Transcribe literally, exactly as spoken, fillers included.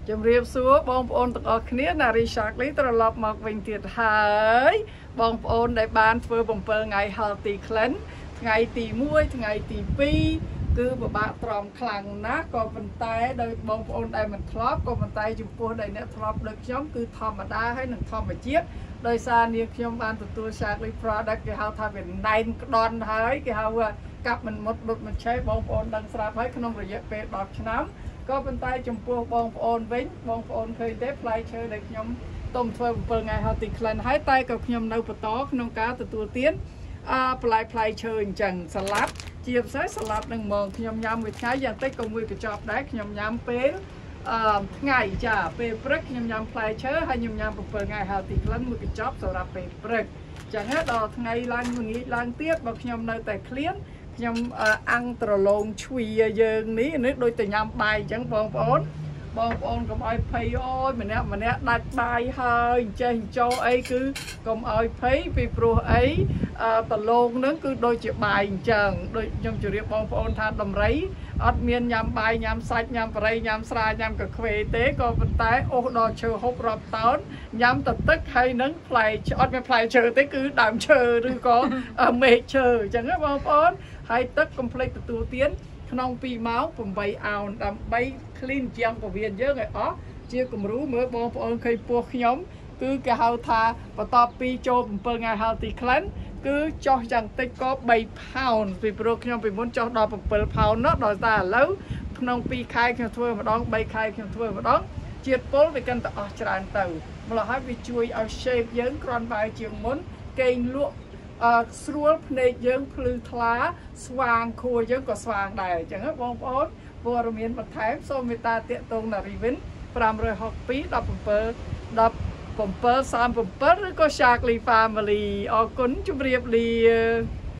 ជំរាបសួរបងប្អូនទាំងអស់គ្នាណារីសាក់លីត្រឡប់មកវិញទៀតហើយបងប្អូនដែលបានធ្វើbảyថ្ងៃ Healthy Cleanse ថ្ងៃទីមួយថ្ងៃទីពីរគឺពិបាកទ្រាំខ្លាំងណាស់ក៏ប៉ុន្តែដោយបងប្អូនដែលមិនធ្លាប់ក៏ប៉ុន្តែចំពោះដែលអ្នកធ្លាប់ដូចខ្ញុំគឺធម្មតាហើយនឹងធម្មជាតិដោយសារនាងខ្ញុំបានទទួល Shaklee product គេហៅថាវាណែនក្តន់ហើយគេហៅថាកាប់មិនមុតដុតមិនឆេះបងប្អូនដឹងស្រាប់ហើយក្នុងរយៈពេលដប់ឆ្នាំក៏ប៉ុន្តែចំពោះបងប្អូនវិញបងប្អូនឃើញទេផ្លែឈើដែលខ្ញុំទុំធ្វើbảyថ្ងៃ Healthy Cleanse ហើយតែក៏ខ្ញុំនៅបន្តក្នុងការទទួលទានអឺផ្លែផ្លែឈើអញ្ចឹងសាឡាត់ជាពិសេសសាឡាត់នឹងមកខ្ញុំញ៉ាំមួយថ្ងៃយ៉ាងតិចក៏មួយកញ្ចប់ដែរខ្ញុំញ៉ាំពេលអឺថ្ងៃចាពេលព្រឹកខ្ញុំញ៉ាំផ្លែឈើហើយខ្ញុំញ៉ាំbảyថ្ងៃ Healthy Cleanseមួយកញ្ចប់សម្រាប់ពេលព្រឹកអញ្ចឹងដល់ថ្ងៃឡើងល្ងាចឡើងទៀតបើខ្ញុំនៅតែឃ្លានខ្ញុំអាំងត្រឡងឈ្វីយើងនេះនេះដូចតែញ៉ាំបាយអញ្ចឹងបងប្អូនបងប្អូនកុំឲ្យភ័យអូយម្នាក់ម្នាក់ដាច់បាយហើយចេះចូលអីគឺកុំឲ្យភ័យពីព្រោះអីត្រឡងនឹងគឺដូចជាបាយអញ្ចឹងដូចខ្ញុំជម្រាបបងប្អូនថាដំរីអត់មានញ៉ាំបាយញ៉ាំសាច់ញ៉ាំបរិយញ៉ាំស្រាញ៉ាំកាខ្វេទេក៏ប៉ុន្តែអូសដល់ឈើហូបរាប់តោនញ៉ាំតែទឹកហើយនឹងផ្លែអត់មានផ្លែឈើទេគឺដើមឈើឬក៏មែកឈើអញ្ចឹងណាបងប្អូនហើយទឹកកុំភ្លេចទទួលទានក្នុងពីរម៉ោងeightអោនដើម្បី clean ជាងពោះវៀនយើងឲ្យអស់ជាគំរូមើលបងប្អូនឃើញពោះខ្ញុំគឺគេហៅថាបន្ទាប់ពីចូលbảyថ្ងៃ Healthy Cleanse គឺចុះយ៉ាងតិចក៏three pound ពីព្រោះខ្ញុំពីមុនចុះដល់seven pound ណោះដល់តែឥឡូវក្នុងtwoខែខ្ញុំធ្វើម្ដងthreeខែខ្ញុំធ្វើម្ដងជាតិពុលវាកាន់តែអស់ច្រើនទៅម្ល៉េះហើយវាជួយឲ្យ shape យើងគ្រាន់បើជាងមុនកេងលក់អឺស្រួលភ្នែកយើងភ្លឺថ្លាស្វាងខួរយើងក៏ស្វាងដែរអញ្ចឹងបងប្អូនព័ត៌មានបន្ថែមសូមមេត្តាតាក់ទងណារីវិនfive six two one seven 17 17 37ឬក៏ Shaklee Family អរគុណជម្រាបលា